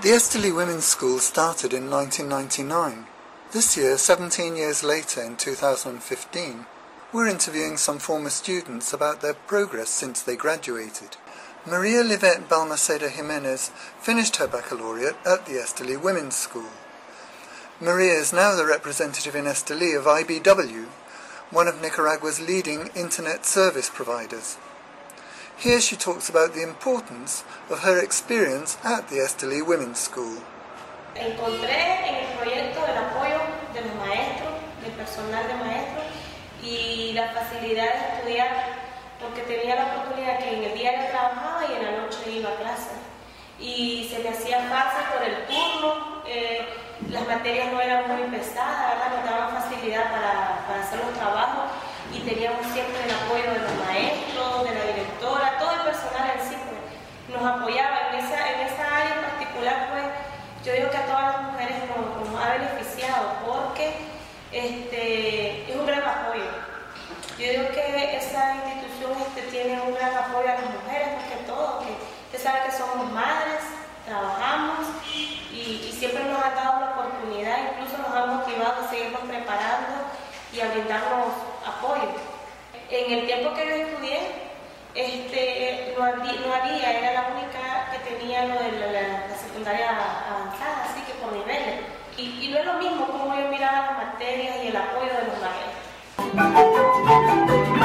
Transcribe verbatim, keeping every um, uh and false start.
The Estelí Women's School started in nineteen ninety-nine. This year, seventeen years later in two thousand fifteen, we're interviewing some former students about their progress since they graduated. Maria Balmaceda Jimenez finished her baccalaureate at the Estelí Women's School. Maria is now the representative in Estelí of I B W, one of Nicaragua's leading internet service providers. Here she talks about the importance of her experience at the Estelí Women's School. Encontré en el proyecto el apoyo de los maestros, del personal de maestros y la facilidad de estudiar, porque tenía la oportunidad que en el día yo trabajaba y en la noche iba a clase. Y se me hacía fácil por el turno, eh, las materias no eran muy pesadas, ¿verdad? Nos daban facilidad para, para hacer los trabajos y teníamos siempre el apoyo de los maestros, de la directora, todo el personal en sí pues, nos apoyaba. En esa, en esa área en particular, pues, yo digo que a todas las mujeres nos, nos ha beneficiado porque este, es un gran apoyo. Yo digo que esa institución este, tiene un gran apoyo a las mujeres, más que todo, que usted sabe que somos madres, trabajamos y, y siempre nos han dado la oportunidad, incluso nos han motivado a seguirnos preparando y a brindarnos apoyo. En el tiempo que yo estudié, este, no, había, no había, era la única que tenía lo de la, la, la secundaria avanzada, así que por niveles. Y, y no es lo mismo como yo miraba las materias y el apoyo de los maestros.